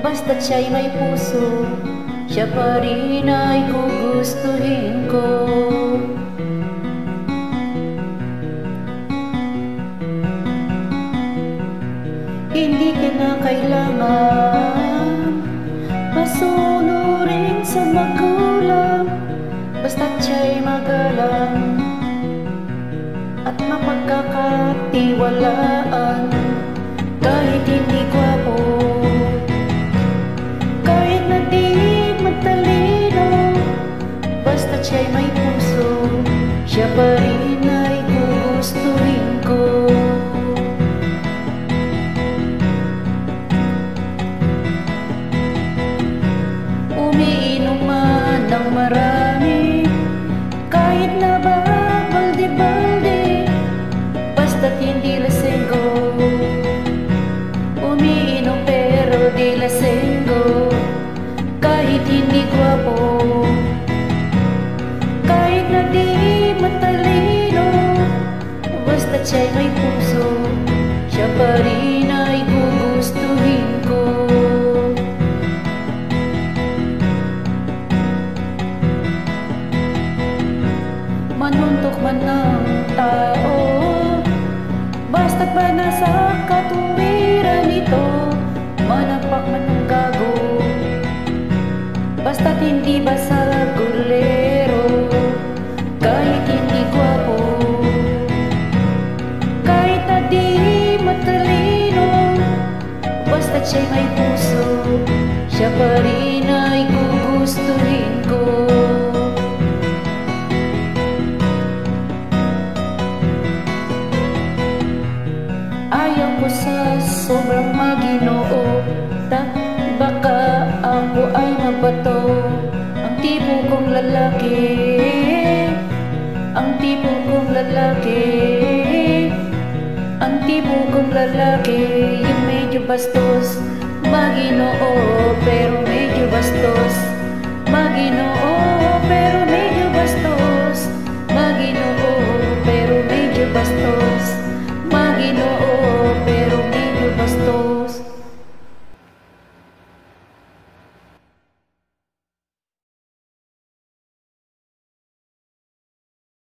Basta't siya'y may puso, siya pa rin ay gugustuhin ko. Hindi ka na kailangan masunurin sa magulang, basta't siya'y magalang at mapagkakatiwalaan. Kahit hindi gwapo, kahit na di matalino, basta't siya'y may puso, siya pa rin ay gugustuhin ko. Umiinom man ng marami, kahit na ba balde-balde, basta't hindi lasenggo. Umiinom pero di lasenggo, kahit hindi gwapo, kahit na di matalino, basta't siya'y may puso, siya pa rin ay gugustuhin ko. Manuntok man ng tao, basta't ba nasa katuwiran ito, manampak man ng gago, basta't hindi ba sa gulero. Kahit hindi gwapo, kahit na di matalino, basta't siya'y may puso, siya pa rin ay gugustuhin ko. Ayaw ko sa sobrang maginoo, baka ako ay mabato. Ang tipo kong lalaki, ang tipo kong lalaki, ang tipo kong lalaki, yung medyo bastos, maginoo pero medyo bastos, maginoo pero medyo bastos, maginoo pero medyo bastos.